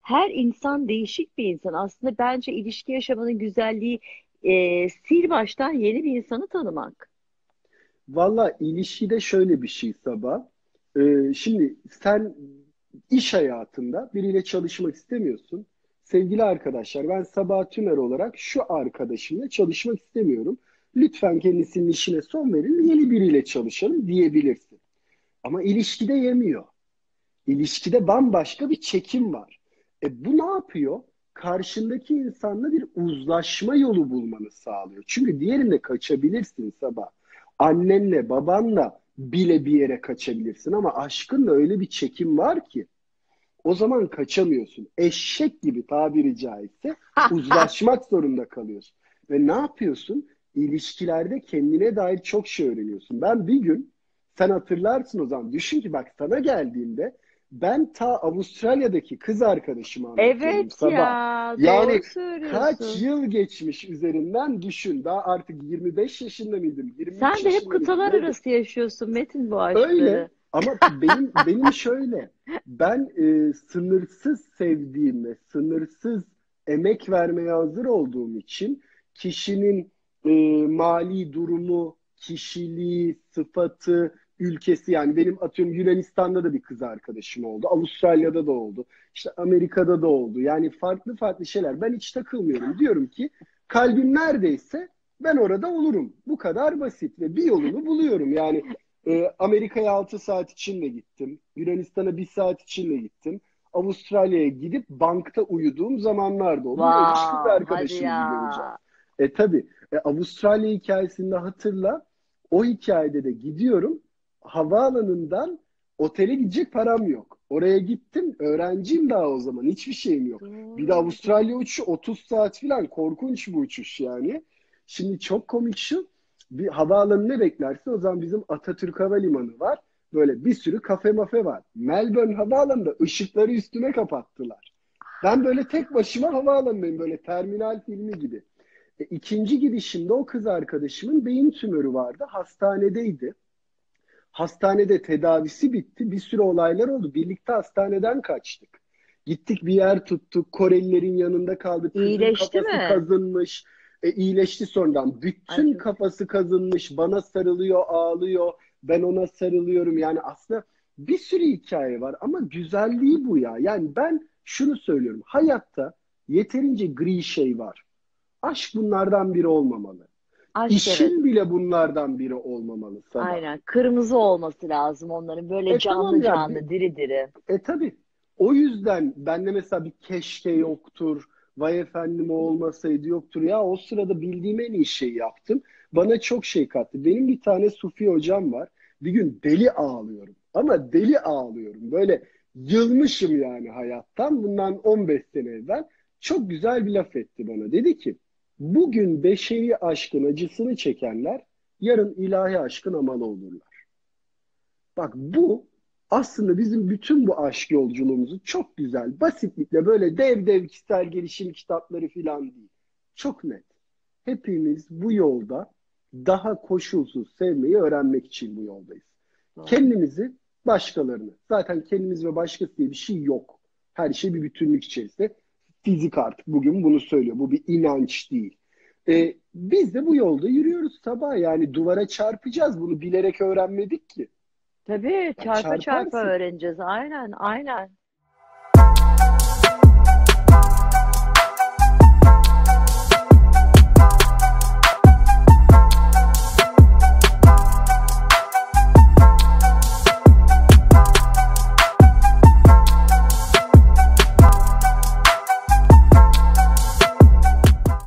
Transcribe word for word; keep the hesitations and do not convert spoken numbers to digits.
her insan değişik bir insan. Aslında bence ilişki yaşamanın güzelliği e, sil baştan yeni bir insanı tanımak. Valla ilişkide şöyle bir şey Sabah. Ee, şimdi sen iş hayatında biriyle çalışmak istemiyorsun. Sevgili arkadaşlar, ben Sabah Tümer olarak şu arkadaşımla çalışmak istemiyorum. Lütfen kendisinin işine son verin, yeni biriyle çalışalım diyebilirsin. Ama ilişkide yemiyor. İlişkide bambaşka bir çekim var. E bu ne yapıyor? Karşındaki insanla bir uzlaşma yolu bulmanı sağlıyor. Çünkü diğerinde kaçabilirsin Sabah. Annenle, babanla bile bir yere kaçabilirsin ama aşkınla öyle bir çekim var ki o zaman kaçamıyorsun. Eşek gibi tabiri caizse uzlaşmak zorunda kalıyorsun. Ve ne yapıyorsun? İlişkilerde kendine dair çok şey öğreniyorsun. Ben bir gün, sen hatırlarsın o zaman, düşün ki bak sana geldiğimde ben ta Avustralya'daki kız arkadaşımı anlatıyordum Evet Sabah. ya, doğru Yani kaç söylüyorsun. yıl geçmiş üzerinden düşün. Daha artık yirmi beş yaşında mıydım? yirmi üç Sen de hep yaşında mıydım? kıtalar Neydim? arası yaşıyorsun Metin bu Öyle aşkları. ama benim benim şöyle, ben e, sınırsız sevdiğim ve sınırsız emek vermeye hazır olduğum için kişinin e, mali durumu, kişiliği, sıfatı, ülkesi, yani benim atıyorum Yunanistan'da da bir kız arkadaşım oldu. Avustralya'da da oldu. İşte Amerika'da da oldu. Yani farklı farklı şeyler. Ben hiç takılmıyorum. Diyorum ki kalbim neredeyse ben orada olurum. Bu kadar basit ve bir yolunu buluyorum. Yani ee, Amerika'ya altı saat içinde gittim. Yunanistan'a bir saat içinde gittim. Avustralya'ya gidip bankta uyuduğum zamanlar da oldu. Yine hiç kız Vav, hadi arkadaşımı ya. göreceğim. E tabii. E, Avustralya hikayesinde hatırla. O hikayede de gidiyorum. Havaalanından otele gidecek param yok. Oraya gittim. Öğrenciyim daha o zaman. Hiçbir şeyim yok. Bir de Doğru, Avustralya doğru. uçuşu otuz saat falan. Korkunç bir uçuş yani. Şimdi çok komik şu, bir havaalanını beklersin. O zaman bizim Atatürk Havalimanı var. Böyle bir sürü kafe mafe var. Melbourne Havaalanı'nda ışıkları üstüme kapattılar. Ben böyle tek başıma havaalanındayım. Böyle terminal filmi gibi. E, ikinci gidişimde o kız arkadaşımın beyin tümörü vardı. Hastanedeydi. Hastanede tedavisi bitti. Bir sürü olaylar oldu. Birlikte hastaneden kaçtık. Gittik bir yer tuttuk. Korelilerin yanında kaldık. Kızın İyileşti kafası mi? kazınmış. E, iyileşti sonradan. Ay Bütün çok. kafası kazınmış. Bana sarılıyor, ağlıyor. Ben ona sarılıyorum. Yani aslında bir sürü hikaye var ama güzelliği bu ya. Yani ben şunu söylüyorum. Hayatta yeterince gri şey var. Aşk bunlardan biri olmamalı. Aşk, evet. İşin bile bunlardan biri olmamalı Sabah. Aynen. Kırmızı olması lazım onların. Böyle E tamam canlı ya, bir, canlı, diri diri. e tabii. O yüzden bende mesela bir keşke yoktur. Vay efendim o olmasaydı yoktur. Ya o sırada bildiğim en iyi şeyi yaptım. Bana çok şey kattı. Benim bir tane Sufi hocam var. Bir gün deli ağlıyorum. Ama deli ağlıyorum. Böyle yılmışım yani hayattan. Bundan on beş sene evvel. Çok güzel bir laf etti bana. Dedi ki bugün beşeri aşkın acısını çekenler yarın ilahi aşkın amalı olurlar. Bak bu aslında bizim bütün bu aşk yolculuğumuzu çok güzel, basitlikle böyle dev dev kişisel gelişim kitapları falan değil. Çok net. Hepimiz bu yolda daha koşulsuz sevmeyi öğrenmek için bu yoldayız. Doğru. Kendimizi, başkalarını. Zaten kendimiz ve başkası diye bir şey yok. Her şey bir bütünlük içerisinde. Fizik artık bugün bunu söylüyor. Bu bir inanç değil. Ee, biz de bu yolda yürüyoruz sabah. Yani duvara çarpacağız. Bunu bilerek öğrenmedik ki. Tabii Ya çarpa çarpa çarparsın. öğreneceğiz. Aynen, aynen.